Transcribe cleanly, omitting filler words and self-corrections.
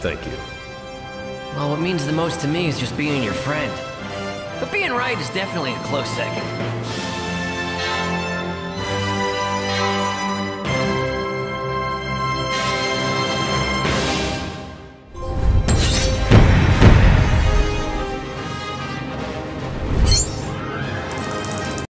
Thank you. Well, what means the most to me is just being your friend. But being right is definitely a close second.